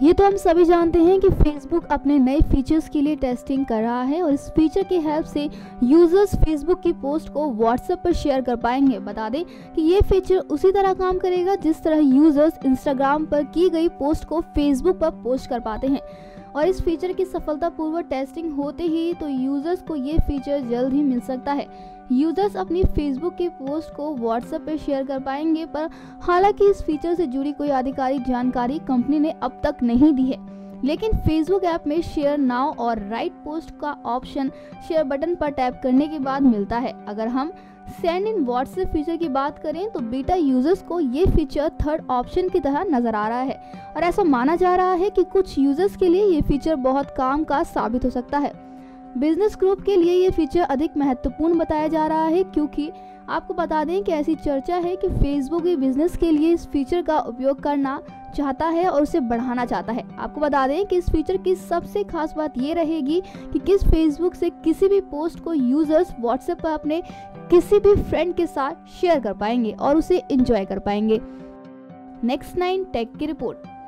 ये तो हम सभी जानते हैं कि फेसबुक अपने नए फीचर्स के लिए टेस्टिंग कर रहा है और इस फीचर की हेल्प से यूजर्स फेसबुक की पोस्ट को व्हाट्सएप पर शेयर कर पाएंगे। बता दें कि ये फीचर उसी तरह काम करेगा जिस तरह यूजर्स इंस्टाग्राम पर की गई पोस्ट को फेसबुक पर पोस्ट कर पाते हैं। और इस फीचर की सफलतापूर्वक टेस्टिंग होते ही तो यूजर्स को ये फीचर जल्द ही मिल सकता है। यूजर्स अपनी फेसबुक की पोस्ट को व्हाट्सएप पर शेयर कर पाएंगे, पर हालांकि इस फीचर से जुड़ी कोई आधिकारिक जानकारी कंपनी ने अब तक नहीं दी है। लेकिन फेसबुक ऐप में शेयर नाउ और राइट पोस्ट का ऑप्शन शेयर बटन पर टैप करने के बाद मिलता है। अगर हम सेंड इन व्हाट्सएप फीचर की बात करें तो बीटा यूजर्स को ये फीचर थर्ड ऑप्शन की तरह नजर आ रहा है और ऐसा माना जा रहा है कि कुछ यूजर्स के लिए ये फीचर बहुत काम का साबित हो सकता है। बिजनेस ग्रुप के लिए ये फीचर अधिक महत्वपूर्ण बताया जा रहा है, क्योंकि आपको बता दें कि ऐसी चर्चा है कि फेसबुक भी बिजनेस के लिए इस फीचर का उपयोग करना चाहता है और उसे बढ़ाना चाहता है। आपको बता दें कि इस फीचर की सबसे खास बात ये रहेगी कि किस फेसबुक से किसी भी पोस्ट को यूजर्स व्हाट्सएप पर अपने किसी भी फ्रेंड के साथ शेयर कर पाएंगे और उसे एंजॉय कर पाएंगे। नेक्स्ट 9 टेक की रिपोर्ट।